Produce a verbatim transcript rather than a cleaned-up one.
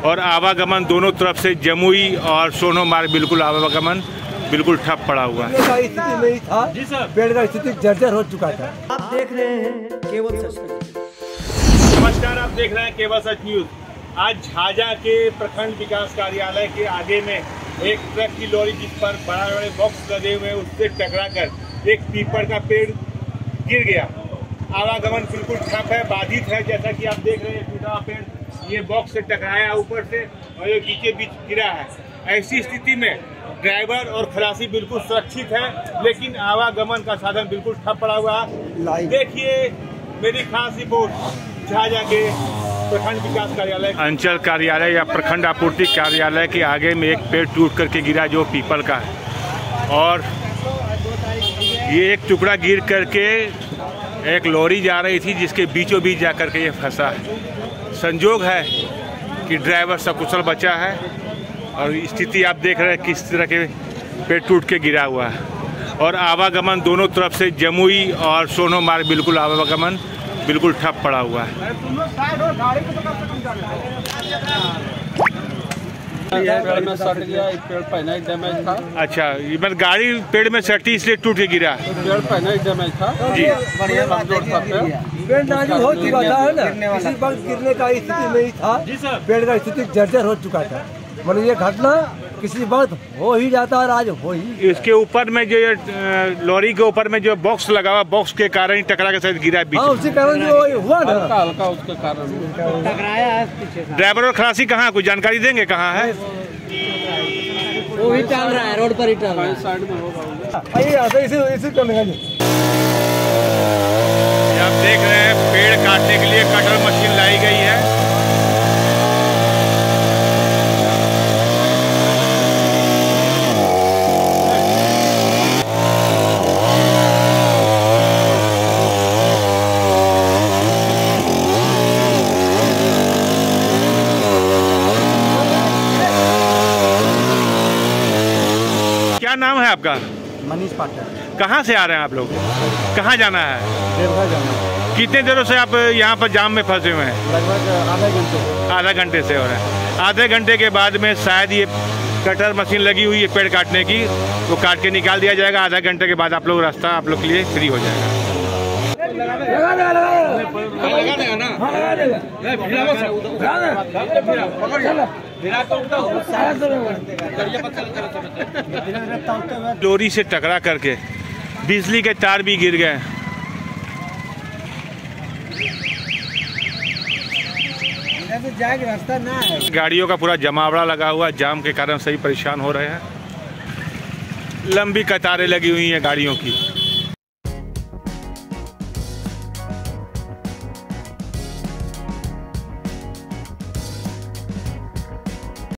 और आवागमन दोनों तरफ से जमुई और सोनो मार्ग बिल्कुल आवागमन बिल्कुल ठप पड़ा हुआ है। स्थिति में ही था जी सर, पेड़ का स्थिति जर्जर हो चुका था। आप देख रहे हैं केवल सच न्यूज। नमस्कार, आप देख रहे हैं केवल सच न्यूज। आज झाझा के प्रखंड विकास कार्यालय के आगे में एक ट्रक की लॉरी जिस पर बड़े बड़े बॉक्स लगे हुए हैं उससे टकरा कर एक पीपल का पेड़ गिर गया। आवागमन बिल्कुल ठप है, बाधित है। जैसा कि आप देख रहे हैं टूटा हुआ पेड़ ये बॉक्स से टकराया ऊपर से और ये बीचे बीच गिरा है। ऐसी स्थिति में ड्राइवर और खलासी बिल्कुल सुरक्षित है, लेकिन आवागमन का साधन बिल्कुल ठप पड़ा हुआ है। देखिए मेरी खास रिपोर्ट झाझा के प्रखंड विकास कार्यालय अंचल कार्यालय या प्रखंड आपूर्ति कार्यालय के आगे में एक पेड़ टूट करके गिरा जो पीपल का है, और ये एक टुकड़ा गिर करके एक लॉरी जा रही थी जिसके बीचों बीच जा करके ये फंसा है। संजोग है कि ड्राइवर सकुशल बचा है और स्थिति आप देख रहे हैं किस तरह के पेड़ टूट के गिरा हुआ है। और आवागमन दोनों तरफ से जमुई और सोनो मार्ग बिल्कुल आवागमन बिल्कुल ठप पड़ा हुआ है। पेड़ में सट गया, एक पेड़ पहले ही डैमेज था। अच्छा, ये मतलब गाड़ी पेड़ में सटी इसलिए टूट के गिरा। पेड़ पहले ही डैमेज था जी, पेड़ नाजुक हो चुका था है ना, इसी वक्त गिरने का स्थिति में ही था जी सर, पेड़ का स्थिति जर्जर हो चुका था। मतलब ये घटना किसी वक्त हो ही जाता है, आज हो ही। इसके ऊपर में जो लॉरी के ऊपर में जो बॉक्स लगा हुआ, बॉक्स के कारण ही टकरा के साथ गिरा बीच। हाँ, उसी कारण जो हुआ ना, हल्का हल्का उसके कारण टकराया है पीछे। ड्राइवर और खलासी कहाँ, कुछ जानकारी देंगे कहाँ है? वो ही टल रहा है, रोड पर ही टल रहा है। साइड में होगा। आइए इसी इसी करने आप देख रहे हैं पेड़ काटने के लिए कटर मशीन लाई गई है। क्या नाम है आपका? मनीष पाठक। कहाँ से आ रहे हैं आप लोग? कहाँ जाना है? देवघर जाना है। कितने देरों से आप यहाँ पर जाम में फंसे हुए हैं? लगभग आधा घंटे आधा घंटे से हो रहा है। आधे घंटे के बाद में शायद ये कटर मशीन लगी हुई है पेड़ काटने की, वो काट के निकाल दिया जाएगा। आधा घंटे के बाद आप लोग रास्ता आप लोग के लिए फ्री हो जाएगा। लॉरी से टकरा करके बिजली के तार भी गिर गए। रास्ता ना है। गाड़ियों का पूरा जमावड़ा लगा हुआ, जाम के कारण सही परेशान हो रहे हैं। लंबी कतारें लगी हुई हैं गाड़ियों की।